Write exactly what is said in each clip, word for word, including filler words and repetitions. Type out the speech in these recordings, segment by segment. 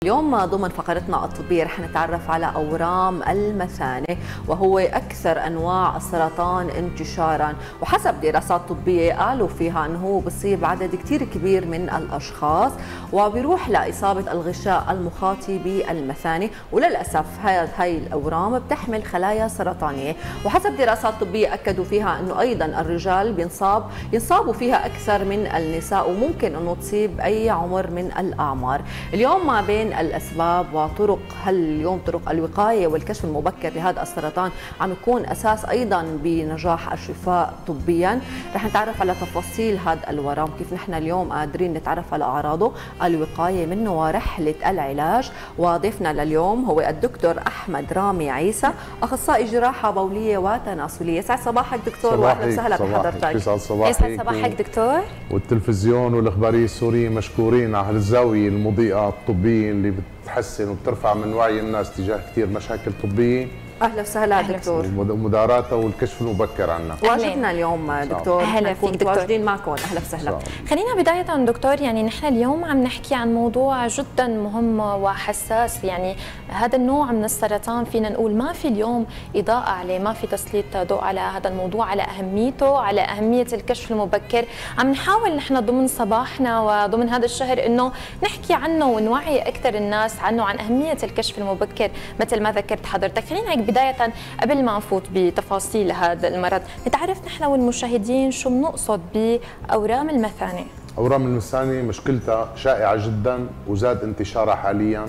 اليوم ضمن فقرتنا الطبية رح نتعرف على أورام المثانة، وهو أكثر أنواع السرطان انتشاراً، وحسب دراسات طبية قالوا فيها أنه هو بصيب عدد كتير كبير من الأشخاص وبيروح لإصابة الغشاء المخاطي بالمثانة، وللأسف هاي الأورام بتحمل خلايا سرطانية، وحسب دراسات طبية أكدوا فيها أنه أيضاً الرجال بينصاب ينصابوا فيها أكثر من النساء، وممكن أنه تصيب أي عمر من الأعمار. اليوم ما بين الأسباب وطرق هل اليوم طرق الوقاية والكشف المبكر لهذا السرطان عم يكون أساس أيضا بنجاح الشفاء طبيا. رح نتعرف على تفاصيل هذا الورم، كيف نحن اليوم قادرين نتعرف على أعراضه، الوقاية منه ورحلة العلاج. وضيفنا لليوم هو الدكتور أحمد رامي عيسى، أخصائي جراحة بولية وتناسلية. يسعد صباحك دكتور، وأهلا وسهلا بحضرتك. يسعد صباحك. يسعد صباحك دكتور. والتلفزيون والإخبارية السورية مشكورين على الزاوية المضيئة الطبية اللي بتحسن وبترفع من وعي الناس تجاه كثير مشاكل طبية. اهلا وسهلا دكتور. ومداراتها والكشف المبكر عنها. واجبنا اليوم دكتور اهلا فيك دكتور، متواجدين معكم. اهلا وسهلا. خلينا بدايه دكتور، يعني نحن اليوم عم نحكي عن موضوع جدا مهم وحساس، يعني هذا النوع من السرطان فينا نقول ما في اليوم اضاءه عليه، ما في تسليط ضوء على هذا الموضوع، على اهميته، على اهميه الكشف المبكر. عم نحاول نحن ضمن صباحنا وضمن هذا الشهر انه نحكي عنه ونوعي اكثر الناس عنه، عن اهميه الكشف المبكر مثل ما ذكرت حضرتك. خلينا بداية قبل ما نفوت بتفاصيل هذا المرض نتعرف نحن والمشاهدين شو بنقصد بأورام المثانة. أورام المثانة مشكلتها شائعة جدا وزاد انتشارها حاليا.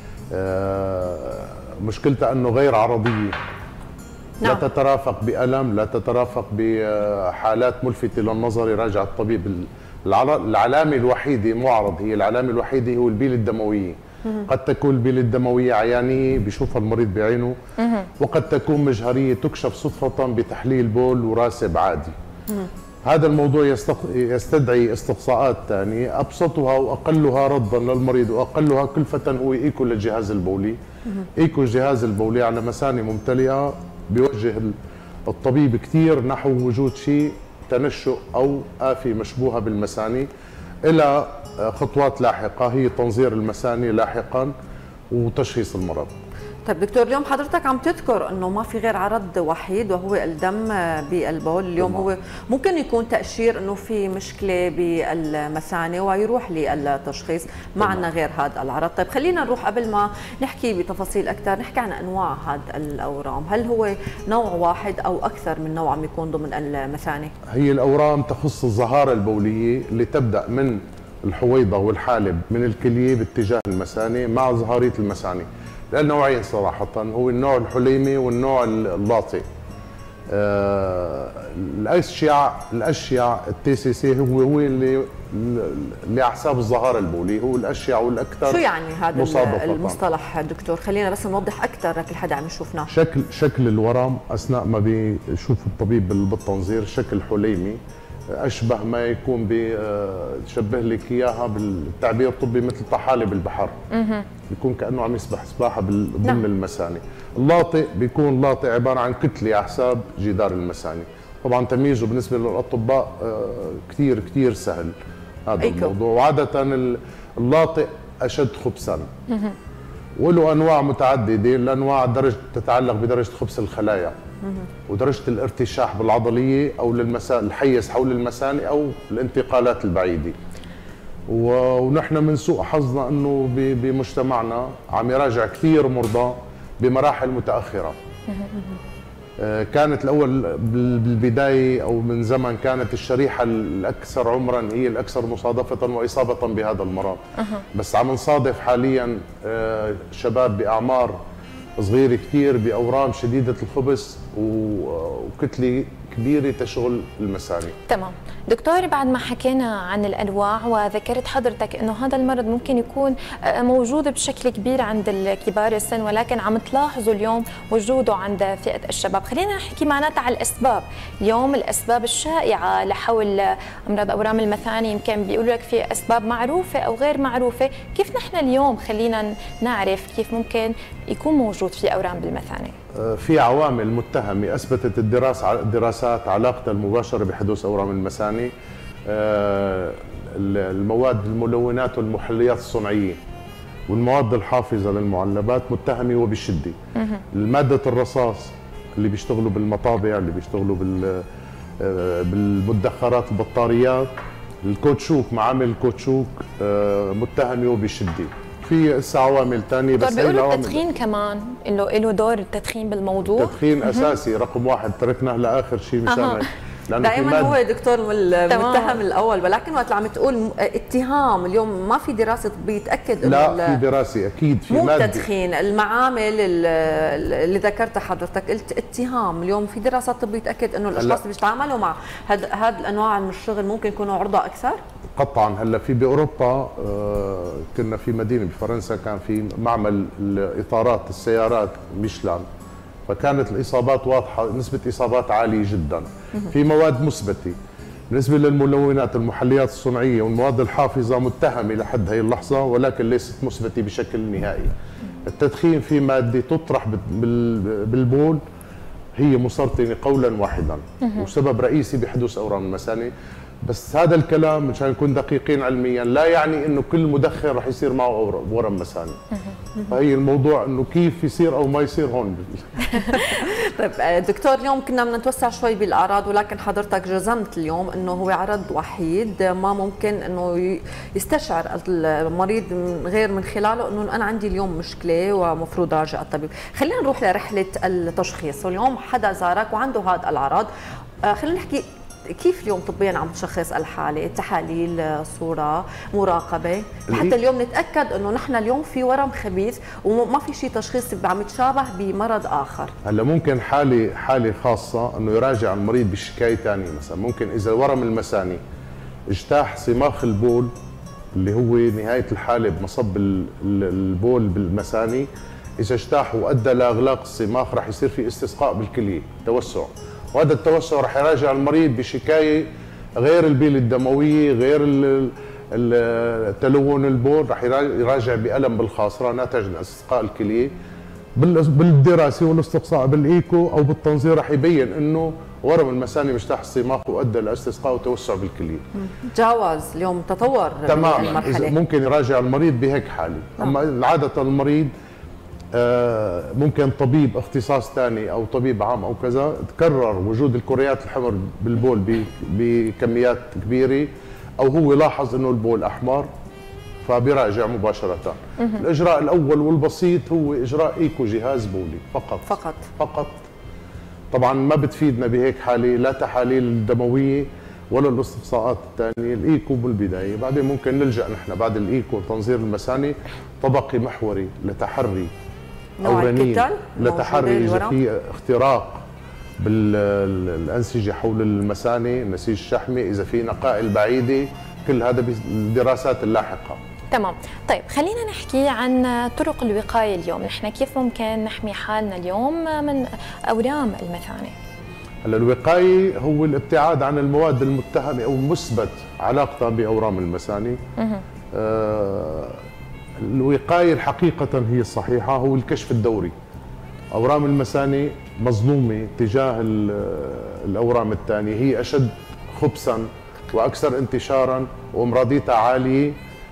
مشكلتها أنه غير عرضية. لا نعم. تترافق بألم، لا تترافق بحالات ملفتة للنظر يراجع الطبيب. العلامة الوحيدة مو عرض، هي العلامة الوحيدة هو البيلة الدموية. قد تكون البيلة الدموية عيانية بيشوفها المريض بعينه، وقد تكون مجهرية تكشف صدفة بتحليل بول وراسب عادي. هذا الموضوع يستدعي استقصاءات ثانية، أبسطها وأقلها رضا للمريض وأقلها كلفة هو إيكو للجهاز البولي. إيكو الجهاز البولي على مثانة ممتلئة بيوجه الطبيب كثير نحو وجود شيء تنشؤ أو آفة مشبوهة بالمثانة، إلى خطوات لاحقة هي تنظير المثانة لاحقا وتشخيص المرض. طيب دكتور، اليوم حضرتك عم تذكر انه ما في غير عرض وحيد وهو الدم بالبول. اليوم طبعا. هو ممكن يكون تأشير انه في مشكلة بالمثانة ويروح للتشخيص، ما عندنا غير هذا العرض. طيب خلينا نروح قبل ما نحكي بتفاصيل اكثر، نحكي عن انواع هذا الاورام. هل هو نوع واحد او اكثر من نوع عم يكون ضمن المثانة؟ هي الاورام تخص الزهارة البولية اللي تبدأ من الحويضة والحالب من الكلية باتجاه المثانة مع ظهارية المثانة. لأن نوعين صراحة، هو النوع الحليمي والنوع اللاطئ. آه الأشيع الأشيع التي سي سي هو هو اللي لأحساب الظهارة البولي، هو الأشيع والأكثر. شو يعني هذا المصطلح دكتور؟ خلينا بس نوضح أكثر لكل حدا عم يشوفنا. شكل شكل الورم أثناء ما بيشوف الطبيب بالتنظير شكل حليمي، أشبه ما يكون بشبه لك إياها بالتعبير الطبي مثل طحالب البحر. بيكون كأنه عم يسبح سباحة ضمن المثانة. اللاطئ بيكون لاطئ عبارة عن كتلة على حساب جدار المثانة. طبعا تمييزه بالنسبة للأطباء كثير كثير سهل هذا أيكو. الموضوع. وعادة اللاطئ أشد خبثا، وله أنواع متعددة. الأنواع درجة تتعلق بدرجة خبث الخلايا ودرجة الارتشاح بالعضلية أو للمسا الحيز حول المثانة أو الانتقالات البعيدة. ونحن من سوء حظنا أنه بمجتمعنا عم يراجع كثير مرضى بمراحل متأخرة. كانت الأول بالبداية أو من زمن كانت الشريحة الأكثر عمرا هي الأكثر مصادفة وإصابة بهذا المرض. بس عم نصادف حاليا شباب بأعمار صغيرة كثير بأورام شديدة الخبث وكتلة كبيرة تشغل المثانة. تمام دكتور، بعد ما حكينا عن الأنواع وذكرت حضرتك أنه هذا المرض ممكن يكون موجود بشكل كبير عند كبار السن، ولكن عم تلاحظوا اليوم وجوده عند فئة الشباب. خلينا نحكي معناتها على الأسباب. اليوم الأسباب الشائعة لحول أمراض أورام المثانة يمكن بيقولوا لك في أسباب معروفة أو غير معروفة. كيف نحن اليوم خلينا نعرف كيف ممكن يكون موجود في أورام بالمثانة؟ في عوامل متهمة أثبتت الدراسة الدراسات علاقتها المباشرة بحدوث أورام المثانة. المواد الملونات والمحليات الصناعية والمواد الحافظه للمعلبات متهمه وبشده. الماده الرصاص اللي بيشتغلوا بالمطابع، اللي بيشتغلوا بال بالمدخرات البطاريات، الكوتشوك، معامل الكوتشوك متهمه وبشده. في هسه عوامل ثانيه بس بيقولوا التدخين كمان له له دور التدخين بالموضوع. التدخين اساسي رقم واحد، تركناه لاخر شيء مشان دائما هو دكتور المتهم الاول، ولكن وقت عم تقول اتهام اليوم ما في دراسه طبيه تاكد انه لا في دراسه اكيد في مو ماده تدخين المعامل اللي ذكرتها حضرتك، قلت اتهام اليوم في دراسات طبيه تاكد انه الاشخاص اللي بيتعاملوا مع هذا هذه الانواع من الشغل ممكن يكونوا عرضه اكثر؟ قطعا. هلا في باوروبا آه كنا في مدينه بفرنسا كان في معمل الاطارات السيارات ميشلان، فكانت الاصابات واضحه، نسبه اصابات عاليه جدا. في مواد مثبته. بالنسبه للملونات المحليات الصناعيه والمواد الحافظه متهمه لحد هي اللحظه، ولكن ليست مثبته بشكل نهائي. التدخين في ماده تطرح بالبول هي مسرطنه قولا واحدا وسبب رئيسي بحدوث اورام المثانه. بس هذا الكلام مشان نكون دقيقين علميا لا يعني انه كل مدخن رح يصير معه ورم مثاني. فهي الموضوع انه كيف يصير او ما يصير هون. طيب دكتور، اليوم كنا بدنا نتوسع شوي بالاعراض، ولكن حضرتك جزمت اليوم انه هو عرض وحيد ما ممكن انه يستشعر المريض غير من خلاله انه انا عندي اليوم مشكله ومفروض راجع الطبيب. خلينا نروح لرحله التشخيص، واليوم حدا زارك وعنده هذا الاعراض، خلينا نحكي كيف اليوم طبيا عم تشخص الحاله؟ تحاليل، صوره، مراقبه، حتى اليوم نتاكد انه نحن اليوم في ورم خبيث وما في شيء تشخيص عم يتشابه بمرض اخر. هلا ممكن حاله حاله خاصه انه يراجع المريض بشكايه ثانيه، مثلا ممكن اذا ورم المثاني اجتاح صماخ البول اللي هو نهايه الحاله بمصب البول بالمثاني، اذا اجتاح وادى لاغلاق الصماخ راح يصير في استسقاء بالكليه، توسع، وهذا التوسع رح يراجع المريض بشكايه غير البيل الدمويه، غير تلون البول، رح يراجع بألم بالخاصره ناتج عن استسقاء الكليه. بالدراسه والاستقصاء بالايكو او بالتنظير رح يبين انه ورم المثاني مجتاح الصماخ وادى لاستسقاء وتوسع بالكليه. تجاوز اليوم تطور تماما. ممكن يراجع المريض بهيك حاله. اما عاده المريض ممكن طبيب اختصاص ثاني او طبيب عام او كذا تكرر وجود الكريات الحمر بالبول بكميات كبيره، او هو لاحظ انه البول احمر فبيراجع مباشره. الاجراء الاول والبسيط هو اجراء ايكو جهاز بولي فقط فقط فقط. طبعا ما بتفيدنا بهيك حاله لا تحاليل دمويه ولا الاستقصاءات الثانيه، الايكو بالبدايه، بعدين ممكن نلجا نحن بعد الايكو تنظير المثاني طبقي محوري لتحري أورانيين، لتحري إذا في اختراق بالأنسجة حول المثانة، النسيج الشحمي، إذا في نقائل بعيدة، كل هذا بالدراسات اللاحقة. تمام. طيب خلينا نحكي عن طرق الوقاية اليوم، نحن كيف ممكن نحمي حالنا اليوم من أورام المثانة؟ هلا الوقاية هو الابتعاد عن المواد المتهمة أو مثبت علاقتها بأورام المثانة. آه الوقاية الحقيقة هي الصحيحة هو الكشف الدوري. أورام المثانة مظلومة تجاه الأورام الثانية، هي أشد خبثا وأكثر انتشارا وأمراضيتها عالية،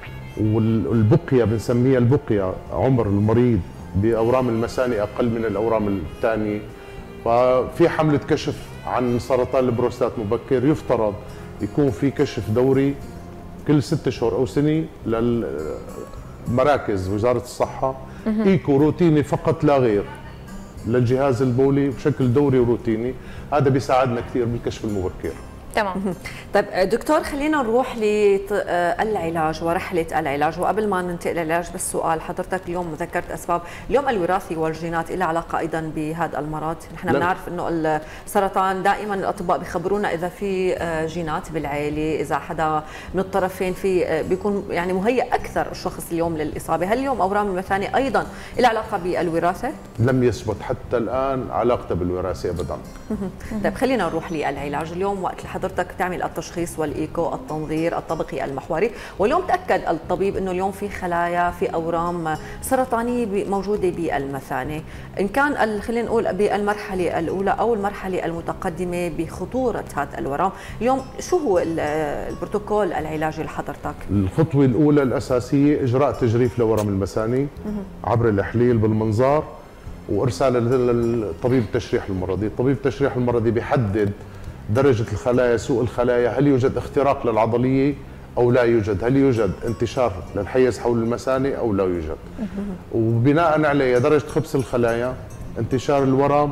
والبقية بنسميها البقية عمر المريض بأورام المثانة أقل من الأورام الثانية. ففي حملة كشف عن سرطان البروستات مبكر، يفترض يكون في كشف دوري كل ست اشهر أو سنة لل مراكز وزارة الصحة، ايكو روتيني فقط لا غير للجهاز البولي بشكل دوري وروتيني. هذا بيساعدنا كثير بالكشف المبكر. تمام. طيب دكتور، خلينا نروح للعلاج ورحله العلاج، وقبل ما ننتقل للعلاج بس سؤال، حضرتك اليوم ذكرت اسباب، اليوم الوراثه والجينات لها علاقه ايضا بهذا المرض؟ نحن بنعرف انه السرطان دائما الاطباء بيخبرونا اذا في جينات بالعائله، اذا حدا من الطرفين في بيكون يعني مهيئ اكثر الشخص اليوم للاصابه. هل اليوم اورام المثانه ايضا لها علاقه بالوراثه؟ لم يثبت حتى الان علاقته بالوراثه ابدا. طيب خلينا نروح للعلاج اليوم. وقت حضرتك تعمل التشخيص والايكو، التنظير الطبقي المحوري، واليوم تاكد الطبيب انه اليوم في خلايا، في اورام سرطانيه موجوده بالمثانه، ان كان خلينا نقول بالمرحله الاولى او المرحله المتقدمه بخطوره هذا الورم، اليوم شو هو البروتوكول العلاجي لحضرتك؟ الخطوه الاولى الاساسيه اجراء تجريف لورم المثاني عبر الاحليل بالمنظار وارساله للطبيب التشريح المرضي. الطبيب التشريح المرضي بيحدد درجه الخلايا، سوء الخلايا، هل يوجد اختراق للعضليه او لا يوجد، هل يوجد انتشار للحيز حول المثانه او لا يوجد، وبناء عليه درجه خبث الخلايا، انتشار الورم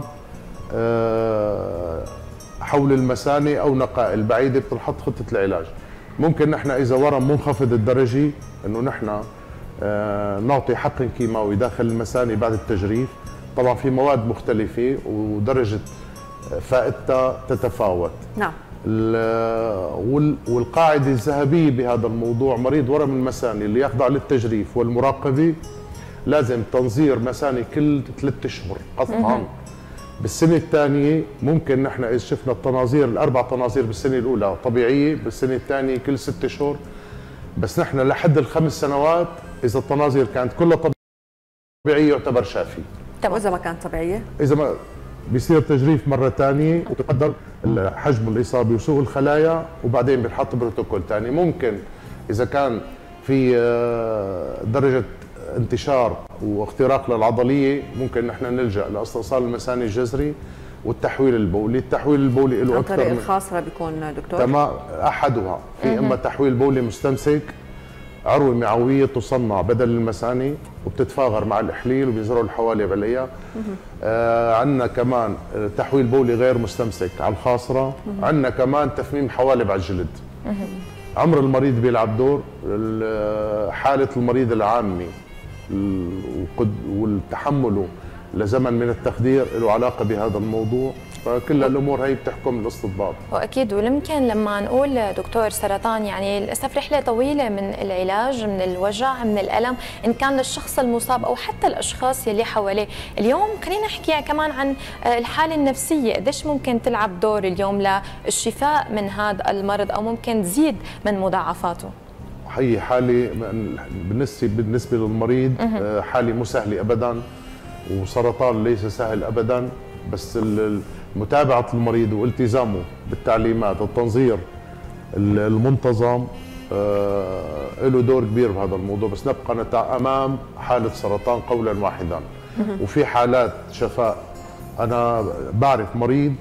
حول المثانه او نقاء البعيده، بتنحط خطه العلاج. ممكن نحن اذا ورم منخفض الدرجه انه نحن نعطي حقن كيماوي داخل المثانه بعد التجريف. طبعا في مواد مختلفه ودرجه فائدتها تتفاوت. نعم. والقاعده الذهبيه بهذا الموضوع، مريض ورم المثانه اللي يخضع للتجريف والمراقبه لازم تنظير مثاني كل ثلاث اشهر قطعا. بالسنه الثانيه ممكن نحن اذا شفنا التناظير الاربع تناظير بالسنه الاولى طبيعيه، بالسنه الثانيه كل ست اشهر، بس نحن لحد الخمس سنوات اذا التناظير كانت كلها طبيعيه يعتبر شافي. طب واذا ما كانت طبيعيه؟ اذا ما بيصير تجريف مره ثانيه وتقدر حجم الاصابه وسوء الخلايا، وبعدين بنحط بروتوكول ثاني. ممكن اذا كان في درجه انتشار واختراق للعضليه ممكن نحن نلجا لاستئصال المثاني الجذري والتحويل البولي. التحويل البولي له اكثر من الخاصره بيكون دكتور؟ تمام، احدها في اما تحويل بولي مستمسك، عروه معويه تصنع بدل المثاني وبتتفاغر مع الاحليل وبينزروا الحوالب عليها. آه عندنا كمان تحويل بولي غير مستمسك على الخاصره. عندنا كمان تفميم حوالب على الجلد. عمر المريض بيلعب دور، حاله المريض العامي والتحمله لزمن من التخدير له علاقه بهذا الموضوع. فكل الامور هي بتحكم الاستطباب. واكيد. ويمكن لما نقول دكتور سرطان يعني للاسف رحله طويله من العلاج، من الوجع، من الالم، ان كان للشخص المصاب او حتى الاشخاص يلي حواليه. اليوم خلينا نحكي كمان عن الحاله النفسيه، قديش ممكن تلعب دور اليوم للشفاء من هذا المرض او ممكن تزيد من مضاعفاته؟ هي حاله بالنسبه بالنسبه للمريض حاله مو سهله ابدا، وسرطان ليس سهل ابدا، بس متابعه المريض والتزامه بالتعليمات، التنظير المنتظم له دور كبير بهذا الموضوع. بس نبقى امام حاله سرطان قولا واحدا. وفي حالات شفاء. انا بعرف مريض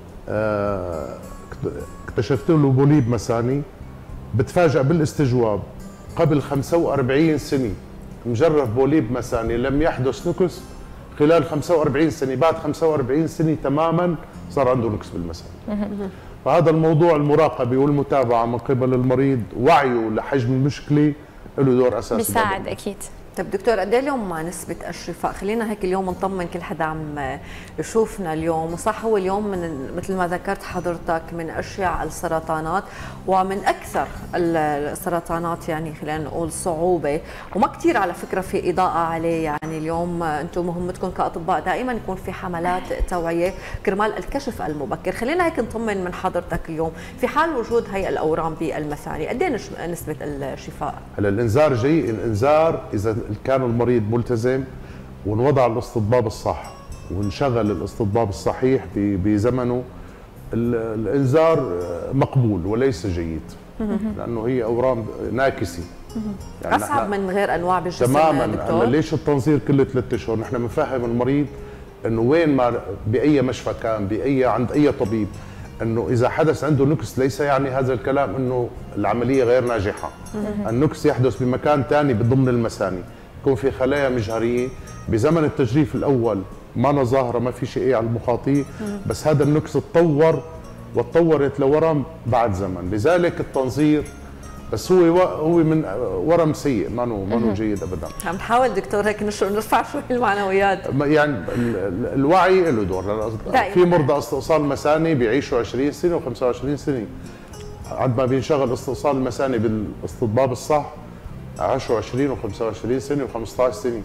اكتشفت له بوليب مثاني، بتفاجأ بالاستجواب قبل خمسة وأربعين سنه مجرب بوليب مثاني، لم يحدث نكس خلال خمسة وأربعين سنه، بعد خمسة وأربعين سنه تماما صار عنده نكس بالمثاني. فهذا الموضوع المراقبه والمتابعه من قبل المريض، وعيه لحجم المشكله له دور اساسي بيساعد اكيد. طيب دكتور، قد ايه اليوم نسبة الشفاء؟ خلينا هيك اليوم نطمن كل حدا عم يشوفنا اليوم، وصح هو اليوم من مثل ما ذكرت حضرتك من اشيع السرطانات ومن اكثر السرطانات يعني خلينا نقول صعوبة، وما كثير على فكرة في اضاءة عليه. يعني اليوم انتم مهمتكم كاطباء دائما يكون في حملات توعية كرمال الكشف المبكر. خلينا هيك نطمن من حضرتك اليوم في حال وجود هي الاورام بالمثاني، قد ايه نسبة الشفاء؟ هلا الانذار جاي، الانذار اذا كان المريض ملتزم ونوضع الاستطباب الصح ونشغل الاستطباب الصحيح بزمنه، الانذار مقبول وليس جيد، لانه هي اورام ناكسه. يعني اصعب من غير انواع بالجسم تماما. دكتور. ليش التنظير كل ثلاث اشهر؟ نحن بنفهم المريض انه وين ما باي مشفى كان، باي عند اي طبيب، انه اذا حدث عنده نكس ليس يعني هذا الكلام انه العمليه غير ناجحه. النكس يحدث بمكان ثاني ضمن المثاني، يكون في خلايا مجهريه بزمن التجريف الاول ما ظاهره، ما في شيء على المخاطيه، بس هذا النكس تطور وتطورت لورم بعد زمن، لذلك التنظير. بس هو هو من ورم سيء، ما هو ما هو جيد ابدا. عم نحاول دكتور هيك نرفع شوي المعنويات. يعني الوعي له دور. في مرضى استئصال مثاني بيعيشوا عشرين سنه وخمسة وعشرين سنه، عند ما بينشغل استئصال المثاني بالاستطباب الصح عاشوا عشرين وخمسة وعشرين سنه وخمسة عشر سنه.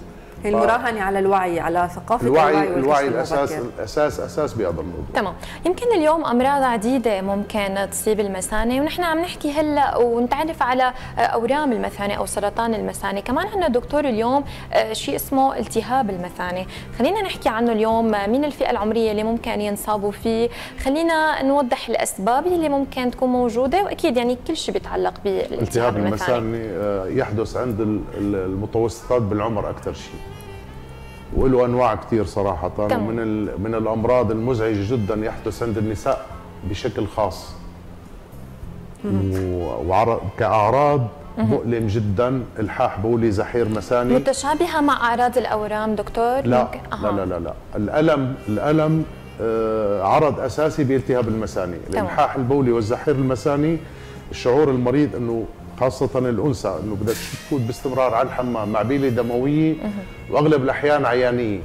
هي المراهنه على الوعي، على ثقافه الوعي الوعي, الوعي الاساس الاساس اساس بهذا الموضوع. تمام. يمكن اليوم امراض عديده ممكن تصيب المثانه، ونحن عم نحكي هلا ونتعرف على اورام المثانه او سرطان المثانه، كمان عندنا دكتور اليوم شيء اسمه التهاب المثانه، خلينا نحكي عنه اليوم. مين الفئه العمريه اللي ممكن ينصابوا فيه؟ خلينا نوضح الاسباب اللي ممكن تكون موجوده، واكيد يعني كل شيء بيتعلق بالالتهاب المثاني. يحدث عند المتوسطات بالعمر اكثر شيء، وله انواع كثير صراحه، ومن من الامراض المزعجه جدا يحدث عند النساء بشكل خاص، وكاعراض مؤلم جدا، الحاح بولي، زحير مثاني. متشابهه مع اعراض الاورام دكتور؟ لا لا, لا لا لا الالم الالم آه عرض اساسي بالتهاب المثاني. الالحاح البولي والزحير المثاني الشعور المريض انه خاصة الأنثى إنه بدها تفوت باستمرار على الحمام مع بيلة دموية وأغلب الأحيان عيانية.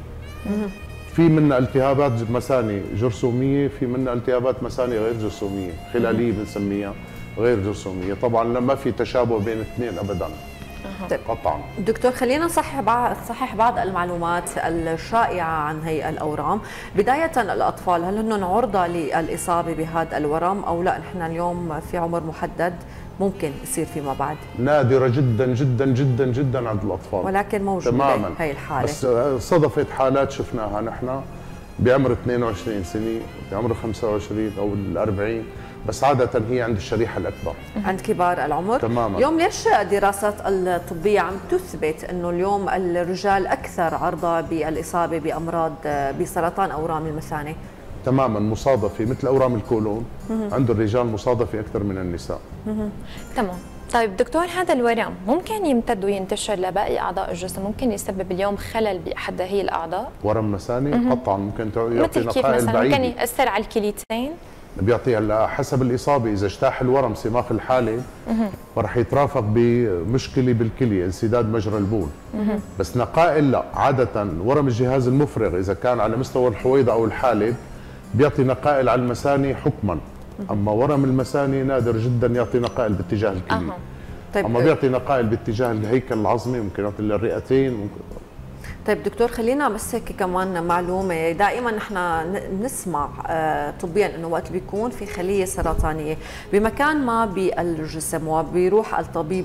في منا التهابات مثاني جرثومية، في منا التهابات مثاني غير جرثومية، خلالية بنسميها غير جرثومية، طبعا لما في تشابه بين الاثنين أبدا. قطعا. دكتور خلينا نصحح بعض صحح بعض المعلومات الشائعة عن هي الأورام، بداية الأطفال هل هن عرضة للإصابة بهذا الورم أو لا؟ نحن اليوم في عمر محدد ممكن يصير فيما بعد، نادرة جدا جدا جدا جدا عند الأطفال، ولكن موجودة تماما هي الحالة. بس صدفت حالات شفناها نحن بعمر اثنين وعشرين سنة، بعمر خمسة وعشرين أو الأربعين، بس عادة هي عند الشريحة الأكبر، عند كبار العمر. تماما. اليوم ليش دراسات الطبية عم تثبت أنه اليوم الرجال أكثر عرضة بالإصابة بأمراض بسرطان أورام المثانة؟ تماما مصادفة، مثل أورام الكولون عند الرجال مصادفة أكثر من النساء. تمام. طيب دكتور، هذا الورم ممكن يمتد وينتشر لباقي أعضاء الجسم، ممكن يسبب اليوم خلل بأحد هي الأعضاء؟ ورم مثاني قطعا ممكن يعطي نقائل بعيدة. ممكن يأثر على الكليتين؟ بيعطيها حسب الإصابة، إذا اجتاح الورم سماخ الحالة فرح يترافق بمشكلة بالكلية، انسداد مجرى البول. بس نقائل لا، عادة ورم الجهاز المفرغ إذا كان على مستوى الحويضة أو الحالب بيعطي نقائل على المثاني حكما، أما ورم المثاني نادر جدا يعطي نقائل باتجاه الكلية. طيب أما بيعطي نقائل باتجاه الهيكل العظمي، ممكن يعطي للرئتين. ممكن. طيب دكتور خلينا بس هيك كمان معلومه، دائما نحن نسمع طبيا انه وقت بيكون في خليه سرطانيه بمكان ما بالجسم وبيروح الطبيب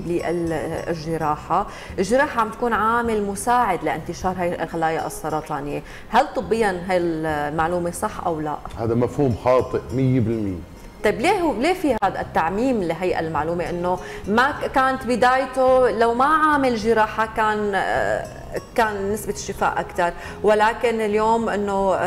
للجراحه، الجراحه عم تكون عامل مساعد لانتشار هاي الخلايا السرطانيه، هل طبيا هاي المعلومه صح او لا؟ هذا مفهوم خاطئ مية بالمية. طيب ليه ليه في هذا التعميم لهي المعلومه انه ما كانت بدايته لو ما عامل جراحه كان كان نسبه الشفاء اكثر، ولكن اليوم انه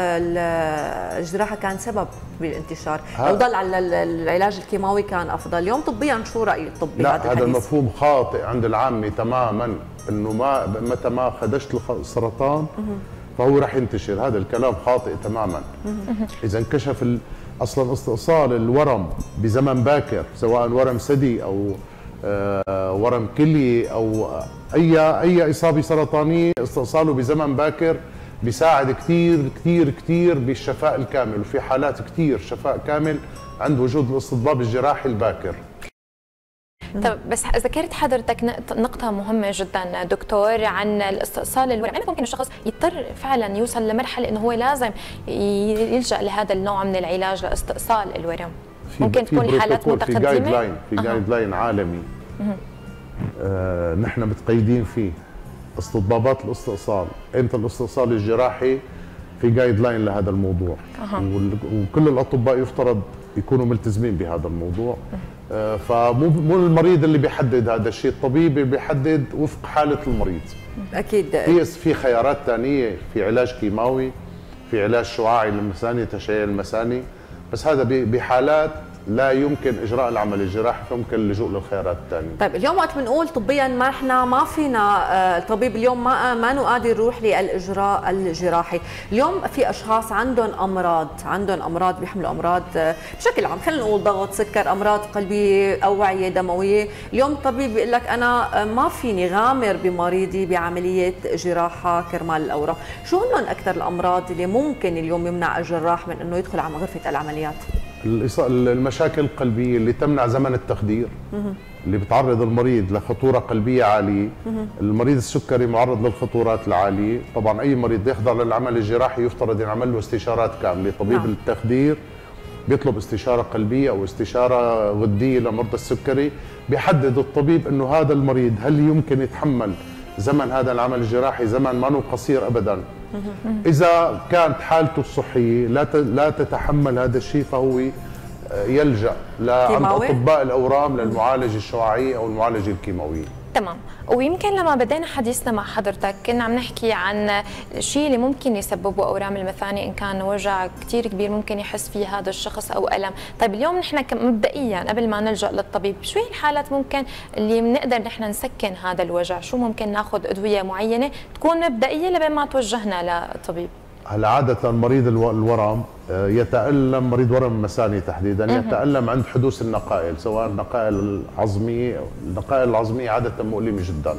الجراحه كان سبب بالانتشار، لو ضل على العلاج الكيماوي كان افضل. اليوم طبيا شو راي الطب بهذا الحديث؟ لا، هذا المفهوم خاطئ عند العامه تماما، انه ما متى ما خدشت السرطان فهو راح ينتشر، هذا الكلام خاطئ تماما. اذا انكشف ال اصلا استئصال الورم بزمن باكر، سواء ورم ثدي او ورم كلي او اي اي اصابه سرطانيه، استئصاله بزمن باكر بيساعد كثير كثير كثير بالشفاء الكامل، وفي حالات كثير شفاء كامل عند وجود الاستطباب الجراحي الباكر. طب بس ذكرت حضرتك نقطة مهمة جدا دكتور عن الاستئصال الورم، متى ممكن الشخص يضطر فعلا يوصل لمرحلة انه هو لازم يلجأ لهذا النوع من العلاج لاستئصال الورم؟ ممكن تكون حالات متقدمة؟ في جايد لاين في جايد لاين عالمي آه نحن متقيدين فيه استطبابات الاستئصال، امتى الاستئصال الجراحي، في جايد لاين لهذا الموضوع. أه. وكل الاطباء يفترض يكونوا ملتزمين بهذا الموضوع. أه. فمو مو المريض اللي بيحدد هذا الشيء، الطبيب اللي بيحدد وفق حاله المريض. اكيد. في في خيارات ثانيه، في علاج كيماوي، في علاج شعاعي للمثاني، تشعيع المثاني، بس هذا بحالات لا يمكن اجراء العمل الجراحي، فممكن اللجوء للخيارات الثانيه. طيب اليوم وقت بنقول طبيا ما احنا ما فينا الطبيب اليوم ما ما انه قادر يروح للاجراء الجراحي، اليوم في اشخاص عندهم امراض عندهم امراض بيحملوا امراض بشكل عام، خلينا نقول ضغط، سكر، امراض قلبيه، اوعيه دمويه، اليوم الطبيب بيقول لك انا ما فيني غامر بمريضي بعمليه جراحه كرمال الاورام، شو هن اكثر الامراض اللي ممكن اليوم يمنع الجراح من انه يدخل على غرفه العمليات؟ المشاكل القلبية اللي تمنع زمن التخدير، اللي بتعرض المريض لخطوره قلبيه عاليه. المريض السكري معرض للخطورات العاليه. طبعا اي مريض يحضر للعمل الجراحي يفترض ينعمل له استشارات كامله. طبيب نعم. التخدير بيطلب استشاره قلبيه او استشاره غديه لمرضى السكري، بيحدد الطبيب انه هذا المريض هل يمكن يتحمل زمن هذا العمل الجراحي، زمن ما هو قصير ابدا. اذا كانت حالته الصحيه لا لا تتحمل هذا الشيء فهو يلجا لعند اطباء الاورام للمعالجه الشعاعيه او المعالجه الكيماويه. تمام. ويمكن لما بدينا حديثنا مع حضرتك كنا عم نحكي عن الشيء اللي ممكن يسببه اورام المثانه، ان كان وجع كثير كبير ممكن يحس فيه هذا الشخص او الم. طيب اليوم نحن مبدئيا قبل ما نلجا للطبيب، شو هي الحالات ممكن اللي بنقدر نحن نسكن هذا الوجع؟ شو ممكن ناخذ ادويه معينه تكون مبدئيه لبين ما توجهنا للطبيب؟ هلا عادة مريض الورم يتألم، مريض ورم المثاني تحديدا يتألم عند حدوث النقائل، سواء النقائل العظمية. النقائل العظمية عادة مؤلمة جدا،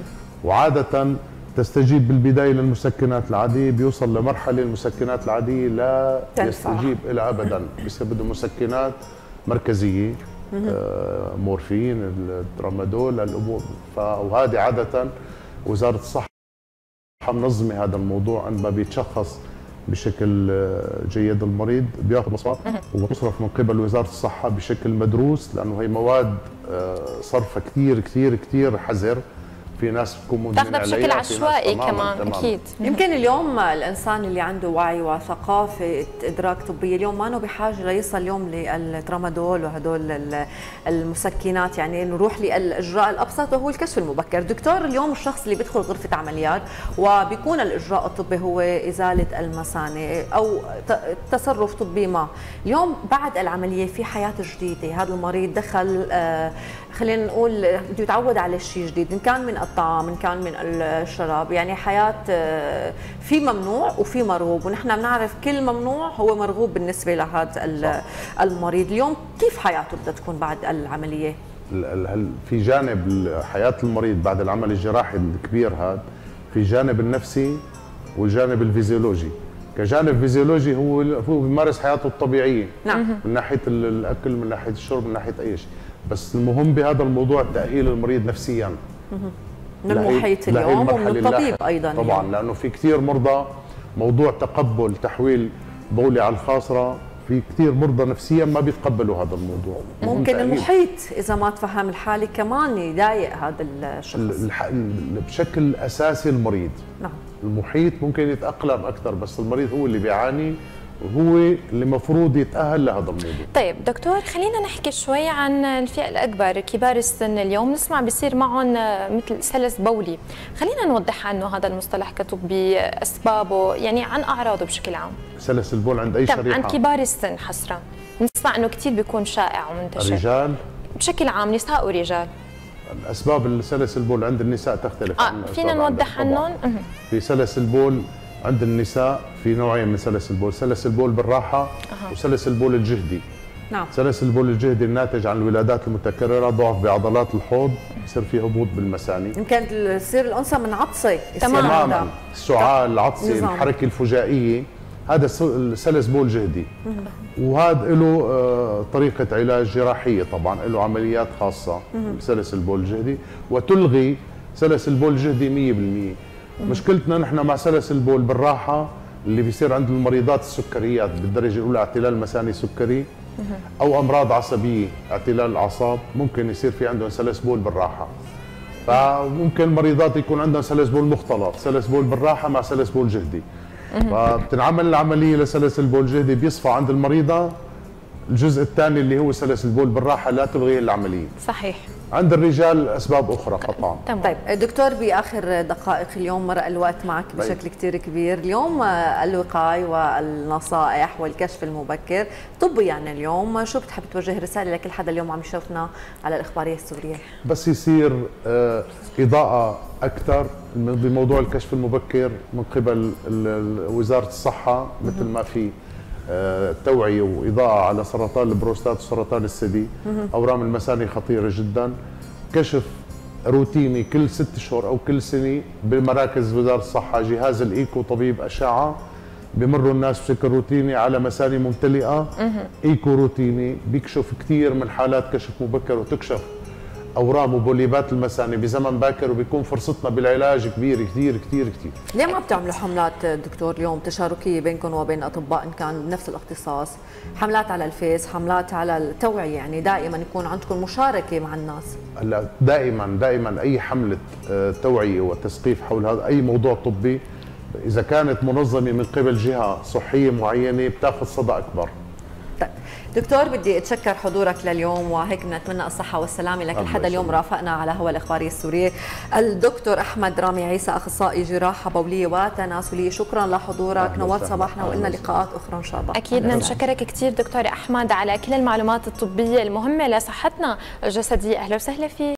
وعادة تستجيب بالبداية للمسكنات العادية، بيوصل لمرحلة المسكنات العادية لا يستجيب إلى أبدا، بصير بده مسكنات مركزية، آه مورفين، الترامادول، الأمور. وهذه عادة وزارة الصحة منظمه هذا الموضوع، عندما بيتشخص بشكل جيد المريض بياخذ مصاري وتصرف من قبل وزاره الصحه بشكل مدروس، لانه هي مواد صرفها كثير كثير كثير حذر. في ناس بتكون مدمنه عليها بشكل عشوائي كمان. تماماً. اكيد. يمكن اليوم الانسان اللي عنده وعي وثقافه ادراك طبيه اليوم ما انه بحاجه ليصل اليوم للترامادول وهدول المسكنات، يعني نروح للاجراء الابسط وهو الكشف المبكر. دكتور، اليوم الشخص اللي بيدخل غرفه عمليات وبيكون الاجراء الطبي هو ازاله المثانه او تصرف طبي ما، اليوم بعد العمليه في حياه جديده، هذا المريض دخل آه خلينا نقول بده يتعود على شيء جديد، ان كان من الطعام ان كان من الشراب، يعني حياه في ممنوع وفي مرغوب، ونحن بنعرف كل ممنوع هو مرغوب بالنسبه لهذا المريض. اليوم كيف حياته بدها تكون بعد العمليه؟ في جانب حياه المريض بعد العمل الجراحي الكبير هذا، في الجانب النفسي والجانب الفيزيولوجي. كجانب فيزيولوجي هو هو بيمارس حياته الطبيعيه، نعم، من ناحيه الاكل، من ناحيه الشرب، من ناحيه اي شيء، بس المهم بهذا الموضوع تاهيل المريض نفسيا من المحيط اليوم ومن الطبيب ايضا طبعا يعني. لانه في كثير مرضى موضوع تقبل تحويل بولي على الخاصره، في كثير مرضى نفسيا ما بيتقبلوا هذا الموضوع. ممكن المحيط اذا ما تفهم الحاله كمان يضايق هذا الشخص بشكل اساسي. المريض نعم المحيط ممكن يتاقلم اكثر، بس المريض هو اللي بيعاني وهو اللي مفروض يتأهل لهذا الموضوع. طيب دكتور، خلينا نحكي شوي عن الفئة الأكبر، كبار السن. اليوم نسمع بيصير معهم مثل سلس بولي، خلينا نوضح عنه هذا المصطلح كطبي، أسبابه، يعني عن أعراضه بشكل عام. سلس البول عند أي شريحة؟ عند كبار السن حصرا، نسمع أنه كثير بيكون شائع ومنتشر. الرجال؟ بشكل عام نساء ورجال. الأسباب سلس البول عند النساء تختلف. آه فينا نوضح عنهم؟ في سلس البول عند النساء في نوعين من سلس البول، سلس البول بالراحة أه. وسلس البول الجهدي. نعم. سلس البول الجهدي الناتج عن الولادات المتكررة، ضعف بعضلات الحوض، يصير في هبوط بالمثاني. يمكن تصير الأنثى من عطسة. تماما. السعال، العطسة، الحركة الفجائية، هذا سلس بول جهدي. وهذا له طريقة علاج جراحية، طبعا له عمليات خاصة بسلس البول الجهدي، وتلغي سلس البول الجهدي مية بالمية. مشكلتنا نحن مع سلس البول بالراحة اللي بيصير عند المريضات السكريات بالدرجة الأولى، اعتلال مثاني سكري أو أمراض عصبية، اعتلال الأعصاب، ممكن يصير في عندهم سلس بول بالراحة. فممكن مريضات يكون عندهم سلس بول مختلط، سلس بول بالراحة مع سلس بول جهدي. فبتنعمل العملية لسلس البول الجهدي، بيصفى عند المريضة الجزء الثاني اللي هو سلس البول بالراحة، لا تلغي العملية. صحيح. عند الرجال أسباب أخرى قطعا. طيب دكتور، بآخر دقائق اليوم مرق الوقت معك بشكل كتير كبير. اليوم الوقاية والنصائح والكشف المبكر طبيا، يعني اليوم شو بتحب توجه رسالة لكل حدا اليوم عم يشوفنا على الإخبارية السورية؟ بس يصير إضاءة أكثر بموضوع الكشف المبكر من قبل وزارة الصحة، مثل ما في توعية وإضاءة على سرطان البروستات وسرطان الثدي. أورام المثاني خطيرة جدا. كشف روتيني كل ست اشهر أو كل سنة بمراكز وزارة الصحة، جهاز الإيكو طبيب أشعة، بمروا الناس بشكل روتيني على مثاني ممتلئة. إيكو روتيني بيكشف كثير من حالات كشف مبكر، وتكشف اورام وبوليبات المثانه بزمن باكر، وبيكون فرصتنا بالعلاج كبيره كثير كثير كثير. ليه ما بتعملوا حملات دكتور اليوم تشاركيه بينكم وبين اطباء ان كان بنفس الاختصاص؟ حملات على الفيس، حملات على التوعيه، يعني دائما يكون عندكم مشاركه مع الناس. هلا دائما دائما اي حمله توعيه وتثقيف حول هذا اي موضوع طبي اذا كانت منظمه من قبل جهه صحيه معينه بتاخذ صدى اكبر. طيب دكتور، بدي اتشكر حضورك لليوم، وهيك بنتمنى الصحه والسلامه لكل حدا اليوم رافقنا على هوا الاخباريه السوريه. الدكتور احمد رامي عيسى، اخصائي جراحه بوليه وتناسليه، شكرا لحضورك، نورت صباحنا، وقلنا لقاءات اخرى ان شاء الله. اكيد بنشكرك كثير دكتور احمد على كل المعلومات الطبيه المهمه لصحتنا الجسديه. اهلا وسهلا فيك.